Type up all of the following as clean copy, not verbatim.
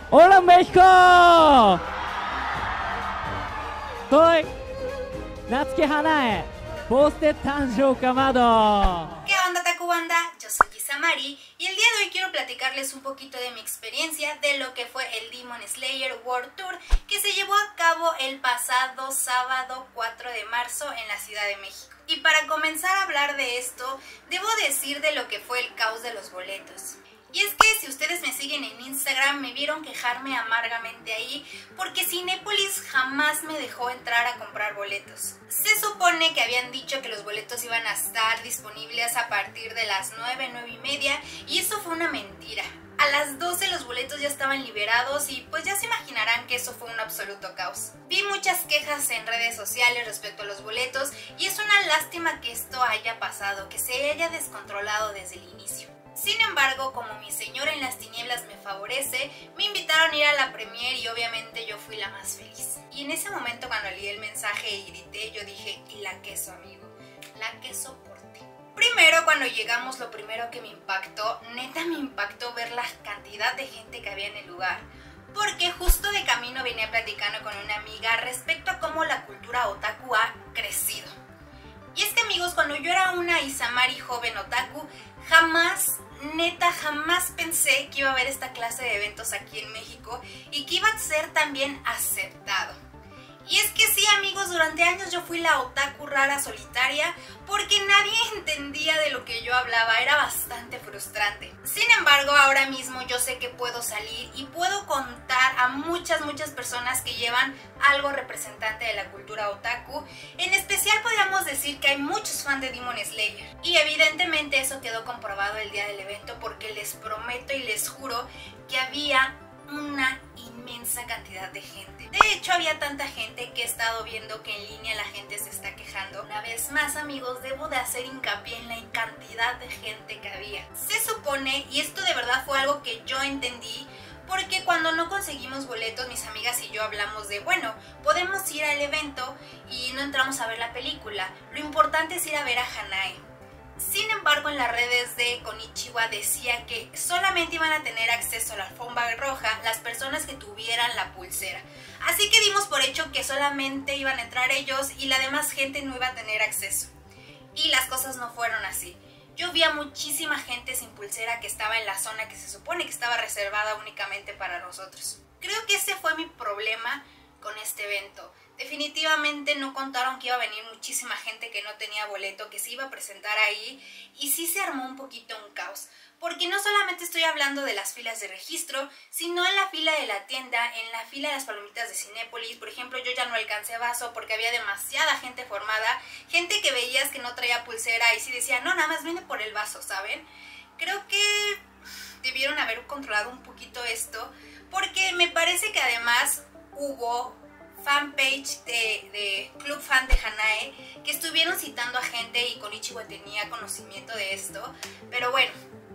¡Hola México! Soy Natsuki Hanae, voz de Tanjou Kamado. ¿Qué onda, Taku Banda? Yo soy Isamari y el día de hoy quiero platicarles un poquito de mi experiencia de lo que fue el Demon Slayer World Tour que se llevó a cabo el pasado sábado 4 de marzo en la Ciudad de México. Y para comenzar a hablar de esto, debo decir de lo que fue el caos de los boletos. Y es que si ustedes me siguen en Instagram me vieron quejarme amargamente ahí porque Cinépolis jamás me dejó entrar a comprar boletos. Se supone que habían dicho que los boletos iban a estar disponibles a partir de las 9, 9 y media y eso fue una mentira. A las 12 los boletos ya estaban liberados y pues ya se imaginarán que eso fue un absoluto caos. Vi muchas quejas en redes sociales respecto a los boletos y es una lástima que esto haya pasado, que se haya descontrolado desde el inicio. Sin embargo, como mi señor en las tinieblas me favorece, me invitaron a ir a la premiere y obviamente yo fui la más feliz. Y en ese momento cuando leí el mensaje y grité, yo dije, y la queso, amigo, la queso por ti. Primero, cuando llegamos, lo primero que me impactó, neta me impactó ver la cantidad de gente que había en el lugar. Porque justo de camino venía platicando con una amiga respecto a cómo la cultura otaku ha crecido. Y es que amigos, cuando yo era una Isamari joven otaku, jamás pensé que iba a haber esta clase de eventos aquí en México y que iba a ser también aceptado. Y es que sí, amigos, durante años yo fui la otaku rara solitaria porque nadie entendía de lo que yo hablaba, era bastante frustrante. Sin embargo, ahora mismo yo sé que puedo salir y puedo contar a muchas personas que llevan algo representante de la cultura otaku. En especial podríamos decir que hay muchos fans de Demon Slayer. Y evidentemente eso quedó comprobado el día del evento porque les prometo y les juro que había una inmensa cantidad de gente. De hecho, había tanta gente que he estado viendo que en línea la gente se está quejando. Una vez más, amigos, debo de hacer hincapié en la cantidad de gente que había. Se supone, y esto de verdad fue algo que yo entendí, porque cuando no conseguimos boletos, mis amigas y yo hablamos de, bueno, podemos ir al evento y no entramos a ver la película. Lo importante es ir a ver a Hanae. Sin embargo, en las redes de Konichiwa decía que solamente iban a tener acceso a la alfombra roja las personas que tuvieran la pulsera. Así que dimos por hecho que solamente iban a entrar ellos y la demás gente no iba a tener acceso. Y las cosas no fueron así. Yo vi a muchísima gente sin pulsera que estaba en la zona que se supone que estaba reservada únicamente para nosotros. Creo que ese fue mi problema con este evento. Definitivamente no contaron que iba a venir muchísima gente que no tenía boleto, que se iba a presentar ahí y sí se armó un poquito un caos. Porque no solamente estoy hablando de las filas de registro, sino en la fila de la tienda, en la fila de las palomitas de Cinépolis. Por ejemplo, yo ya no alcancé vaso porque había demasiada gente formada, gente que veías que no traía pulsera y sí decía, no, nada más viene por el vaso, ¿saben? Creo que debieron haber controlado un poquito esto, porque me parece que además hubo fanpage de Club Fan de Hanae que estuvieron citando a gente y Konichiwa tenía conocimiento de esto, pero bueno,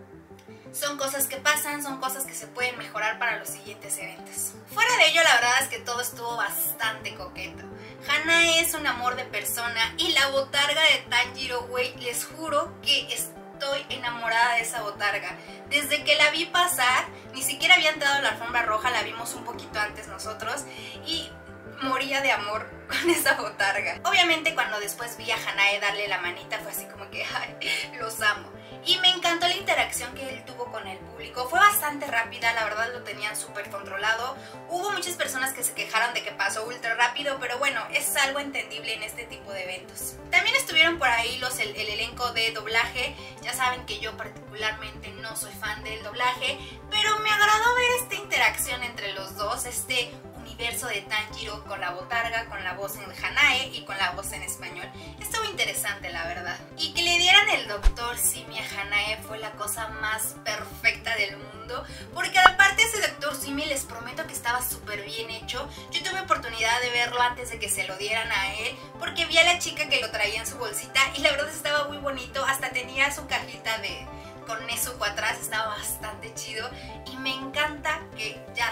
son cosas que pasan, son cosas que se pueden mejorar para los siguientes eventos. Fuera de ello, la verdad es que todo estuvo bastante coqueto. Hanae es un amor de persona y la botarga de Tanjiro, güey, les juro que estoy enamorada de esa botarga. Desde que la vi pasar, ni siquiera había entrado a la alfombra roja, la vimos un poquito antes nosotros y moría de amor con esa botarga. Obviamente cuando después vi a Hanae darle la manita fue así como que ay, los amo. Y me encantó la interacción que él tuvo con el público. Fue bastante rápida, la verdad lo tenían súper controlado. Hubo muchas personas que se quejaron de que pasó ultra rápido, pero bueno, es algo entendible en este tipo de eventos. También estuvieron por ahí el elenco de doblaje. Ya saben que yo particularmente no soy fan del doblaje, pero me agradó ver esta interacción entre los dos, este universo de Tanjiro con la botarga, con la voz en Hanae y con la voz en español. Estuvo interesante, la verdad. Y que le dieran el Dr. Simi a Hanae fue la cosa más perfecta del mundo, porque aparte ese Dr. Simi les prometo que estaba súper bien hecho. Yo tuve oportunidad de verlo antes de que se lo dieran a él, porque vi a la chica que lo traía en su bolsita y la verdad estaba muy bonito, hasta tenía su cajita con Nezuko atrás, estaba bastante chido y me encanta que ya sea algo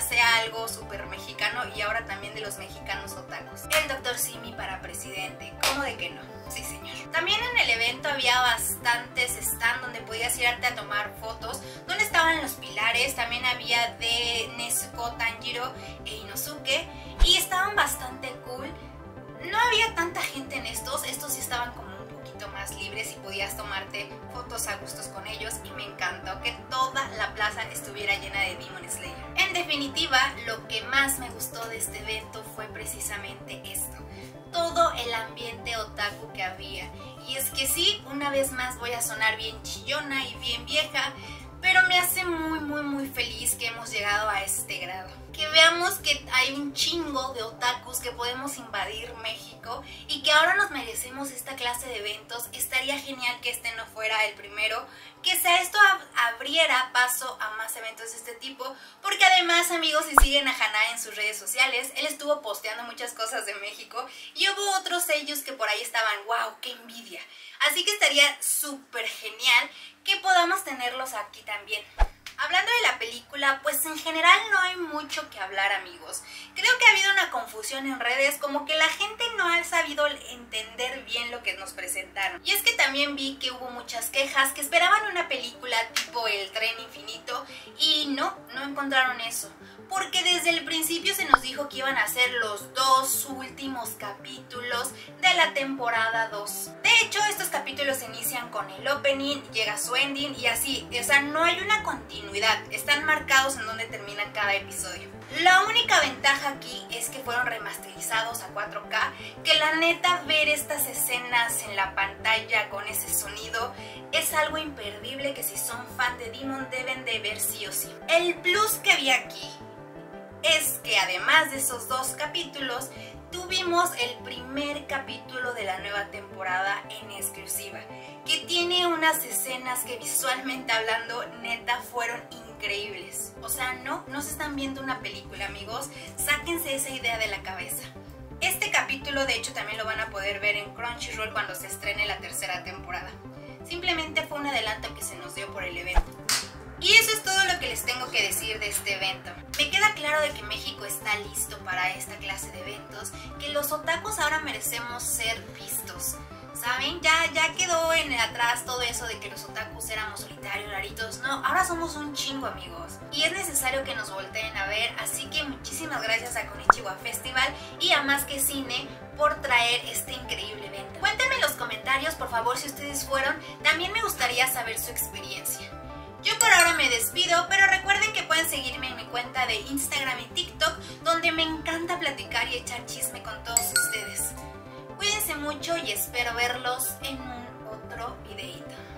algo súper mexicano y ahora también de los mexicanos otakus. El Dr. Simi para presidente, ¿cómo de que no? Sí, señor. También en el evento había bastantes stands donde podías irte a tomar fotos, donde estaban los pilares, también había de Nezuko, Tanjiro e Inosuke y estaban bastante cool. No había tanta gente en estos sí estaban como un poquito más libres y podías tomarte fotos a gustos con ellos y me encantó que toda la plaza estuviera llena de Demon Slayer. En definitiva, lo que más me gustó de este evento fue precisamente esto, todo el ambiente otaku que había. Y es que sí, una vez más voy a sonar bien chillona y bien vieja, pero me hace muy feliz que hemos llegado a este grado. Que veamos que hay un chingo de otakus que podemos invadir México y que ahora nos merecemos esta clase de eventos. Estaría genial que este no fuera el primero, que esto abriera paso a más eventos de este tipo, porque además, amigos, si siguen a Hana en sus redes sociales, él estuvo posteando muchas cosas de México y hubo otros sellos que por ahí estaban, wow, qué envidia. Así que estaría súper genial que podamos tenerlos aquí también. Hablando de la película, pues en general no hay mucho que hablar, amigos. Creo que ha habido una confusión en redes, como que la gente no ha sabido entender bien lo que nos presentaron. Y es que también vi que hubo muchas quejas que esperaban una película tipo El Tren Infinito y no encontraron eso. Porque desde el principio se nos dijo que iban a ser los 2 últimos capítulos de la temporada 2. De hecho, estos capítulos inician con el opening, llega su ending y así. O sea, no hay una continuidad. Están marcados en donde termina cada episodio. La única ventaja aquí es que fueron remasterizados a 4K, que la neta ver estas escenas en la pantalla con ese sonido es algo imperdible que si son fan de Demon deben de ver sí o sí. El plus que vi aquí es que además de esos 2 capítulos, tuvimos el primer capítulo de la nueva temporada en exclusiva, que tiene unas escenas que visualmente hablando, neta, fueron increíbles. O sea, no se están viendo una película, amigos, sáquense esa idea de la cabeza. Este capítulo, de hecho, también lo van a poder ver en Crunchyroll cuando se estrene la 3ª temporada. Simplemente fue un adelanto que se nos dio por el evento. Y eso es todo lo que les tengo que decir de este evento. Me queda claro de que México está listo para esta clase de eventos, que los otakus ahora merecemos ser vistos. ¿Saben? Ya quedó en atrás todo eso de que los otakus éramos solitarios, raritos. No, ahora somos un chingo, amigos. Y es necesario que nos volteen a ver, así que muchísimas gracias a Konichiwa Festival y a Más que Cine por traer este increíble evento. Cuéntenme en los comentarios, por favor, si ustedes fueron. También me gustaría saber su experiencia. Yo por ahora me despido, pero recuerden que pueden seguirme en mi cuenta de Instagram y TikTok, donde me encanta platicar y echar chisme con todos ustedes. Cuídense mucho y espero verlos en un otro videíto.